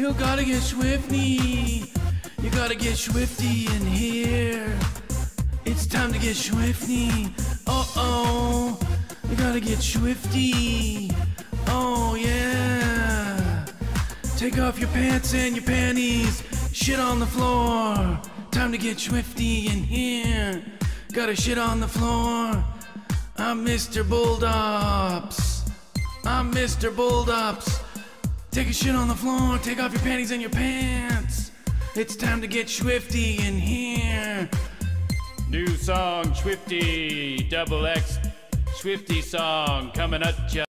You gotta get Schwifty. You gotta get Schwifty in here. It's time to get Schwifty. Uh-oh. You gotta get Schwifty. Oh, yeah. Take off your pants and your panties. Shit on the floor. Time to get Schwifty in here. Gotta shit on the floor. I'm Mr. Bulldops. I'm Mr. Bulldops. Take a shit on the floor. Take off your panties and your pants. It's time to get Schwifty in here. New song, Schwifty, double X, Schwifty song coming at ya.